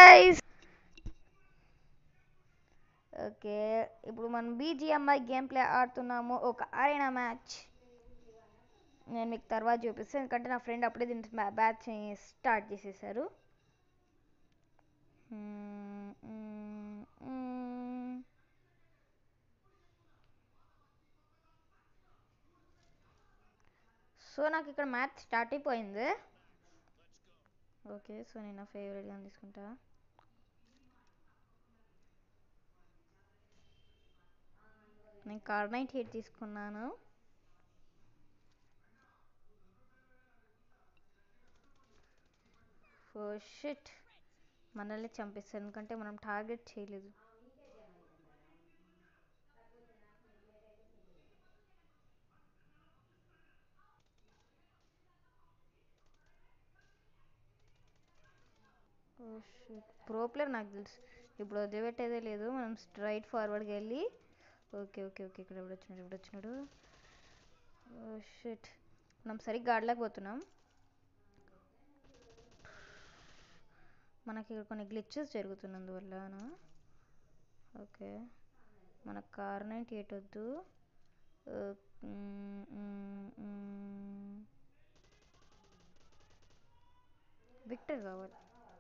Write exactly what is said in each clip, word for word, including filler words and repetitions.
Guys. Okay, ఇప్పుడు మనం BGMI game play ఆడుతున్నాము, ఒక అరేనా మ్యాచ్. నేను మీకు తర్వాత చూపిస్తాను, ఎందుకంటే నా ఫ్రెండ్ అప్పుడే దీని బ్యాచ్ స్టార్ట్ చేసేసారు. సో నాకు ఇక్కడ మ్యాచ్ స్టార్ట్ అయిపోయింది. ఓకే, సో నేను నా ఫేవరెట్గా తీసుకుంటా. నేను కార్ నైట్ హీట్ తీసుకున్నాను. ఓ షిట్, మనల్ని చంపేస్తారు ఎందుకంటే మనం టార్గెట్ చేయలేదు. ఓ షిట్, ప్రో ప్లేయర్ నాకు తెలుసు. ఇప్పుడు వదిలిపెట్టేదే లేదు, మనం స్ట్రైట్ ఫార్వర్డ్కి వెళ్ళి. ఓకే ఓకే ఓకే ఇక్కడ ఎవడు వచ్చినాడు ఎవడు వచ్చినాడు ఓ షిట్, మనం సరిగ్గా ఆడలేకపోతున్నాం. మనకి ఇక్కడ కొన్ని గ్లిచెస్ జరుగుతున్నందువల్ల. ఓకే, మనకు కార్ నైంటీ ఎయిట్ వద్దు, విక్టర్ కావాలి.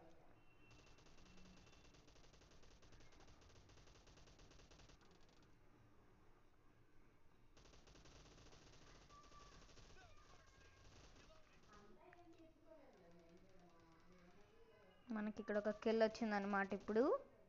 మనకి ఇక్కడ ఒక కిల్ వచ్చిందనమాట ఇప్పుడు.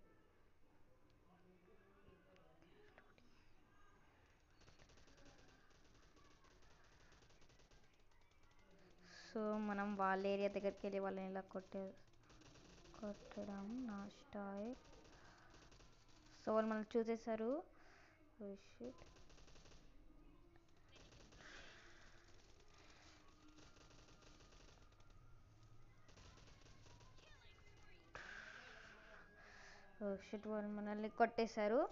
సో మనం వాళ్ళ ఏరియా దగ్గరికి వెళ్ళి వాళ్ళని ఇలా కొట్టే కొట్టడం నా స్టైల్. సో వాళ్ళు మనల్ని చూసేశారు. ఓ షిట్, ఓ షిట్, వాళ్ళు మనల్ని కొట్టేశారు.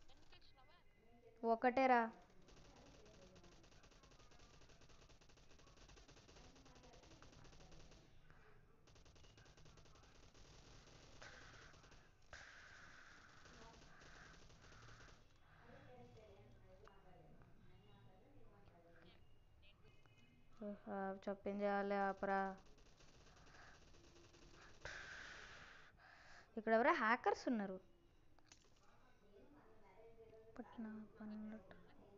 ఒకటేరా. చెప్పింది చేయాలి ఆపరా. ఇక్కడ ఎవరో హ్యాకర్స్ ఉన్నారు. పట్టిన పన్నట్టు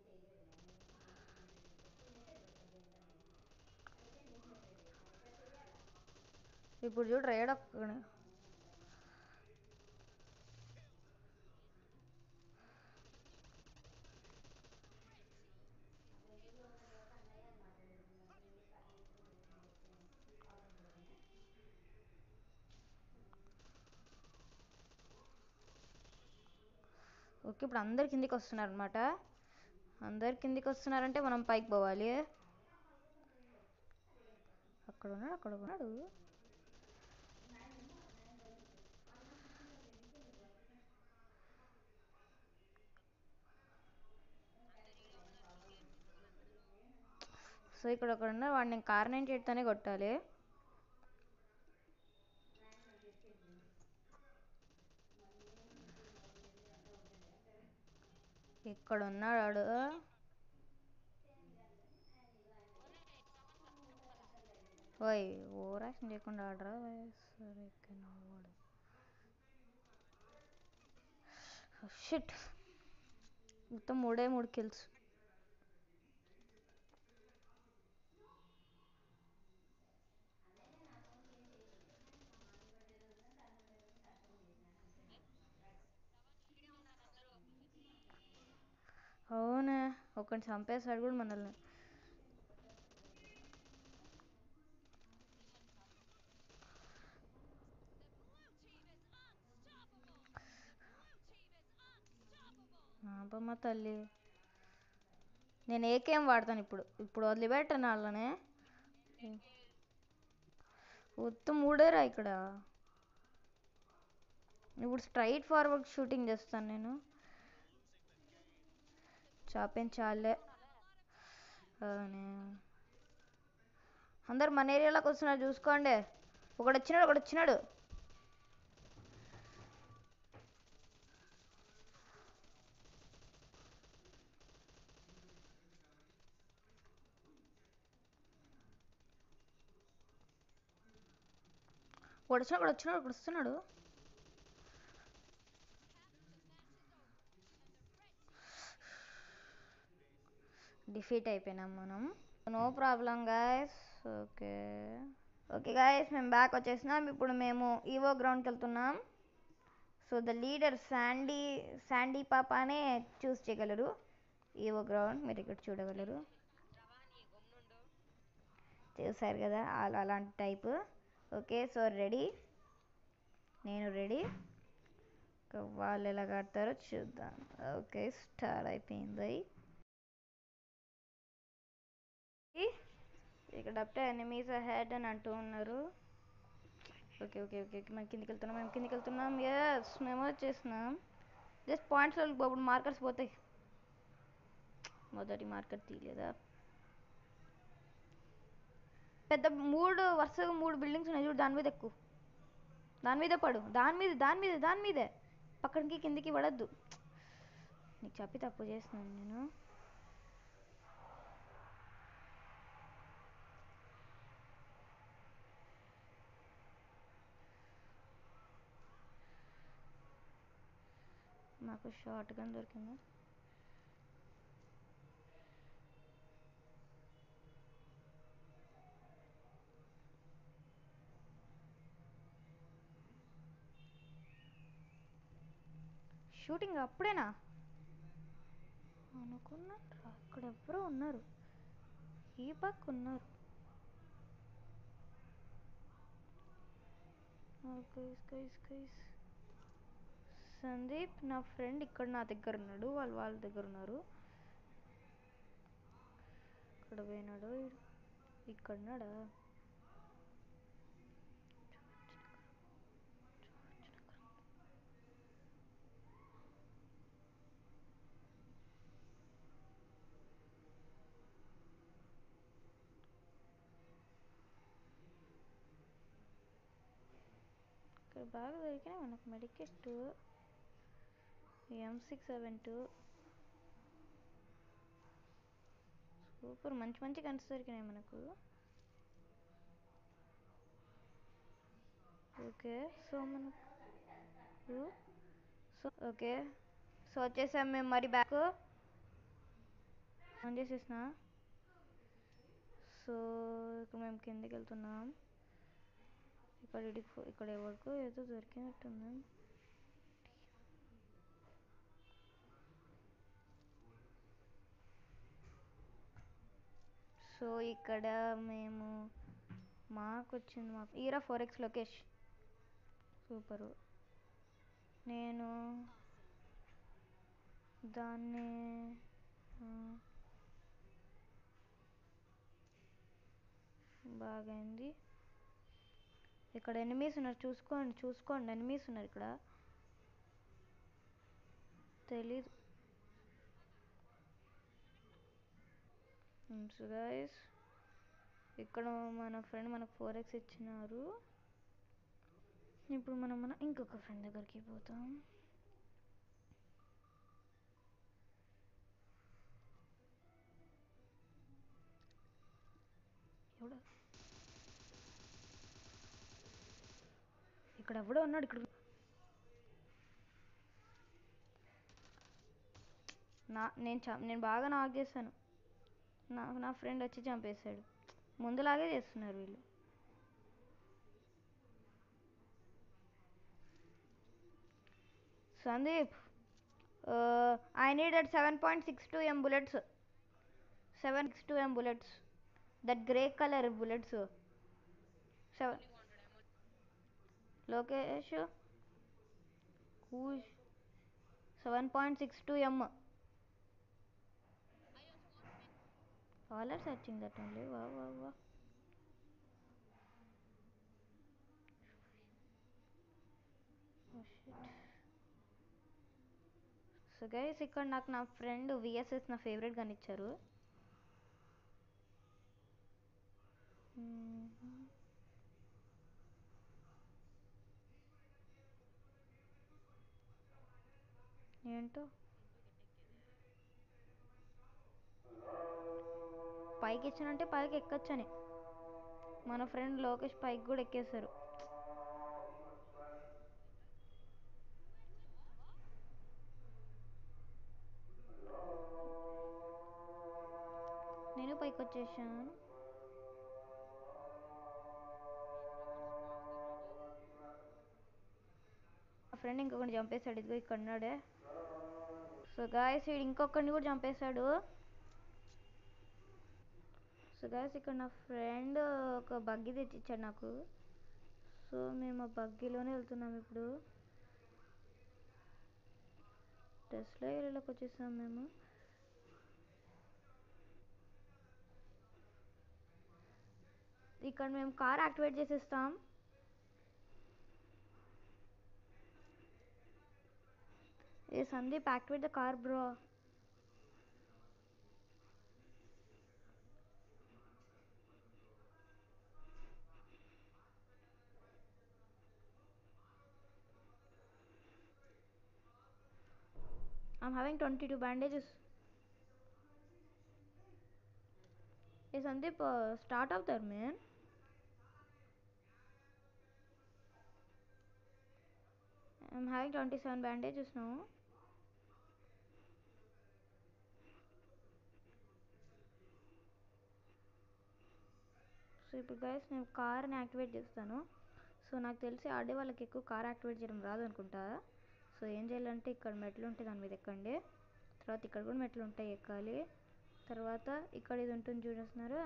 ఇప్పుడు చూడు రేడ్ ఒక్క. ఓకే, ఇప్పుడు అందరు కిందికి వస్తున్నారు అనమాట. అందరు కిందికి వస్తున్నారంటే మనం పైకి పోవాలి. అక్కడ ఉన్నాడు అక్కడ ఉన్నాడు సో ఇక్కడ ఒకడు ఉన్నాడు, వాడిని నేను కార్ నైంటీ ఎయిట్తోనే కొట్టాలి. ఇక్కడ ఉన్నాడు వాడు. ఓయ్ ఓవరాక్షన్ చేయకుండా ఆడరా. సరే వాడు షిట్, మొత్తం మూడే మూడు కిల్స్. అవునా, ఒకటి చంపేశాడు కూడా మనల్ని. అబ్బమ్మ తల్లి, నేను ఏకేం వాడతాను ఇప్పుడు. ఇప్పుడు వదిలిపెట్టాను వాళ్ళనే. మొత్తం మూడేరా ఇక్కడ. ఇప్పుడు స్ట్రైట్ ఫార్వర్డ్ షూటింగ్ చేస్తాను నేను. చాలే. అందరు మన ఏరియాలోకి వస్తున్నారు చూసుకోండి. ఒకడు వచ్చినాడు ఒకడు వచ్చినాడు వాడు వచ్చినాడు వాడు వచ్చినాడు వాడు వస్తున్నాడు. డిఫీట్ అయిపోయినాం మనం. No problem guys. Okay okay guys, మేము బ్యాక్ వచ్చేసినాం. ఇప్పుడు మేము ఈవో గ్రౌండ్కి వెళ్తున్నాం. So the leader Sandy Sandy పాపానే చూస్ చేయగలరు ఈవో గ్రౌండ్. మీరు ఇక్కడ చూడగలరు. చూసారు కదా అలా అలాంటి టైప్. ఓకే సో రెడీ, నేను రెడీ. వాళ్ళు ఎలా కడతారో చూద్దాం. ఓకే స్టార్ట్ అయిపోయింది. ఇక్కడ అప్టే ఎనిమీస్ హెడ్ అని అంటూ ఉన్నారు. ఓకే ఓకే ఓకే ఓకే మేము కిందికి వెళ్తున్నాం, మేము కిందికి వెళ్తున్నాం. ఎస్ మేము వచ్చేసినాం. జస్ట్ పాయింట్స్ ఇప్పుడు మార్కర్స్ పోతాయి. మొదటి మార్కర్ తీయలేదా? పెద్ద మూడు వరుసగా మూడు బిల్డింగ్స్ ఉన్నాయి చూడు, దాని మీద ఎక్కువ, దాని మీద పడు, దాని మీద దాని మీద దాని మీదే, పక్కనికి కిందికి పడద్దు. నీకు చెప్పి తప్పు చేస్తున్నాను నేను. నాకు షార్ట్ గన్ దొరికిందా? షూటింగ్ అప్పుడేనా అనుకున్నా. అక్కడ ఎవరో ఉన్నారు, ఈ పక్క ఉన్నారు. సందీప్ నా ఫ్రెండ్ ఇక్కడ నా దగ్గర ఉన్నాడు, వాళ్ళు వాళ్ళ దగ్గర ఉన్నారు. ఇక్కడ పోయినాడు, ఇక్కడ ఉన్నాడా? ఇక్కడ బాగా దొరికినాయి మనకు medkit. M six seven two super, మంచి మంచి గన్స్ దొరికినాయి మనకు. ఓకే సో మనకు సో ఓకే సో వచ్చేసాం మేము మరి బ్యాక్ ఆన్ చేసేసిన. సో ఇక్కడ మేము కిందికి వెళ్తున్నాం. ఇక్కడ ఇక్కడ ఎవరికో ఏదో దొరికినట్టుంది. సో ఇక్కడ మేము మాకు వచ్చింది మా ఈరా ఫోర్ ఎక్స్ లోకేష్ సూపరు. నేను దాన్ని బాగైంది. ఇక్కడ ఎనిమీస్ ఉన్నారు, చూసుకోండి చూసుకోండి ఎనిమీస్ ఉన్నారు ఇక్కడ. తెలీదు గైస్. ఇక్కడ మన ఫ్రెండ్ మనకు ఫోర్ ఎక్స్ ఇచ్చినారు. ఇప్పుడు మనం మన ఇంకొక ఫ్రెండ్ దగ్గరికి పోతాం. ఎవడు ఇక్కడ ఎవడో ఉన్నాడు ఇక్కడ. నా నేను చ నేను బాగా నాక్ చేశాను, నాకు నా ఫ్రెండ్ వచ్చి చంపేశాడు. ముందులాగే చేస్తున్నారు వీళ్ళు. Sandeep I need at seven point six two M bullets, seven six two M bullets, that grey colour bullets. Seven Lokesh seven point six two M. All are searching that only. వా వా వా సో గైస్ ఇక్కడ నాకు నా friend VSS నా favourite gun ఇచ్చారు. ఏంటో పైకి ఇచ్చానంటే పైకి ఎక్కొచ్చని. మన ఫ్రెండ్ లోకేష్ పైకి కూడా ఎక్కేశారు. పైకి వచ్చేసాను. మా ఫ్రెండ్ ఇంకొకటి చంపేశాడు, ఇదిగో ఇక్కడ ఉన్నాడే. సో గాయస్ వీడు ఇంకొకరిని కూడా చంపేశాడు. సో గాయస్ ఇక్కడ నా ఫ్రెండ్ ఒక బగ్గీ తెచ్చిచ్చాడు నాకు. సో మేము ఆ బగ్గీలోనే వెళ్తున్నాం ఇప్పుడు. టెస్లా ఏరియాలోకి వచ్చేసాం మేము. ఇక్కడ మేము కార్ యాక్టివేట్ చేసేస్తాం. Hey Sandeep, activate the car bro. I'm having twenty-two bandages. Hey Sandeep, uh, start out there, man. I'm having twenty-seven bandages now. So ఇప్పుడు గైస్ నేను కార్ని యాక్టివేట్ చేస్తాను. సో నాకు తెలిసి ఆడే వాళ్ళకి ఎక్కువ కార్ యాక్టివేట్ చేయడం రాదు అనుకుంటా. సో ఏం చేయాలంటే ఇక్కడ మెట్లు ఉంటాయి, దాని మీద ఎక్కండి. తర్వాత ఇక్కడ కూడా మెట్లు ఉంటాయి, ఎక్కాలి. తర్వాత ఇక్కడ ఇది ఉంటుంది చూడేస్తున్నారు,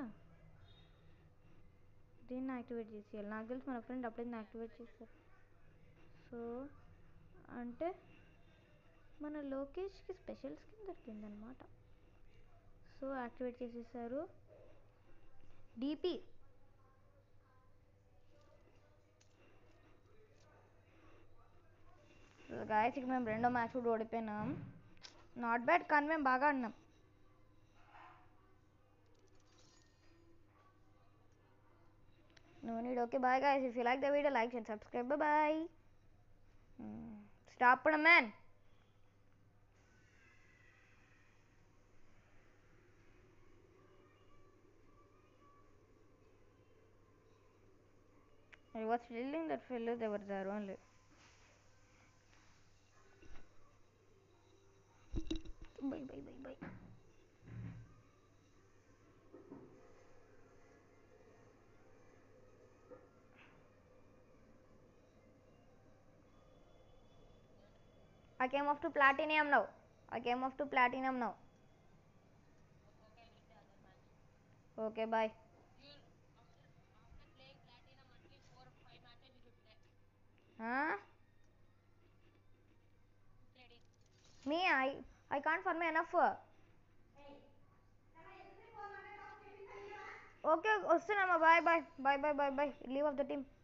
దీన్ని యాక్టివేట్ చేసేయాలి. నాకు తెలిసి మన ఫ్రెండ్ అప్పుడే యాక్టివేట్ చేస్తారు. సో అంటే మన లోకేష్కి స్పెషల్ స్కిన్ దొరికిందనమాట. సో యాక్టివేట్ చేసేసారు డిపి. గాయస్ ఇక్కడ మేము రెండో మ్యాచ్ కూడా ఓడిపోయినాం. నాట్ బ్యాడ్, కానీ మేము బాగా ఆడినాం. No need. Okay, bye guys. If you like the video, like and subscribe. Bye bye. Hmm. Stop it, man. I was feeling that fellow, they were there only. Bye bye bye bye. I came off to platinum now. I came off to platinum now. Okay, bye. Huh? Me, I I can't farm enough. Okay, వస్తున్నామా, bye bye bye bye bye bye. Leave of the team.